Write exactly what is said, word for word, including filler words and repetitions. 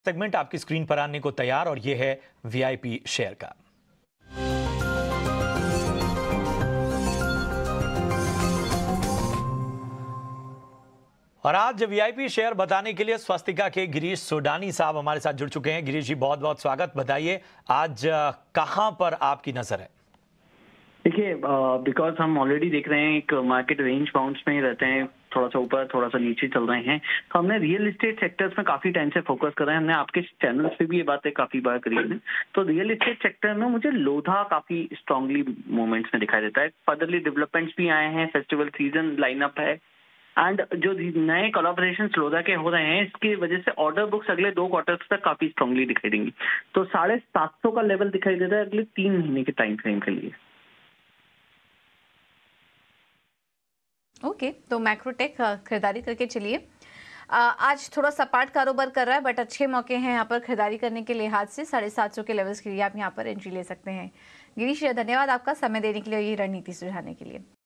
Segment आपकी screen पर आने को तैयार और ये है वीआईपी शेयर का। और आज वीआईपी शेयर बताने के लिए स्वस्तिका के गिरीश सोडानी साहब हमारे साथ जुड़ चुके हैं। गिरीश जी, बहुत बहुत स्वागत। बताइए आज कहां पर आपकी नजर है? देखिए, बिकॉज हम ऑलरेडी देख रहे हैं एक मार्केट रेंज बाउंड्स में ही रहते हैं, थोड़ा सा ऊपर थोड़ा सा नीचे चल रहे हैं, तो हमने रियल एस्टेट सेक्टर्स में काफी टाइम से फोकस कर रहे हैं। हमने आपके चैनल्स पे भी ये बातें काफी बार करी है। तो रियल एस्टेट सेक्टर में मुझे लोधा काफी स्ट्रांगली मूवमेंट्स में दिखाई देता है। फर्दरली डेवलपमेंट्स भी आए हैं, फेस्टिवल सीजन लाइनअप है एंड जो नए कोलैबोरेशन लोधा के हो रहे हैं, इसकी वजह से ऑर्डर बुक्स अगले दो क्वार्टर्स तक काफी स्ट्रांगली दिखाई देंगी। तो साढ़े सात सौ का लेवल दिखाई देता है अगले तीन महीने के टाइम फ्रेम के लिए। ओके okay, तो मैक्रोटेक खरीदारी करके चलिए। आज थोड़ा सपाट कारोबार कर रहा है, बट अच्छे मौके हैं यहाँ पर खरीदारी करने के लिहाज से। साढ़े सात सौ के लेवल्स के लिए आप यहाँ पर एंट्री ले सकते हैं। गिरीश, धन्यवाद आपका समय देने के लिए, ये रणनीति सुझाने के लिए।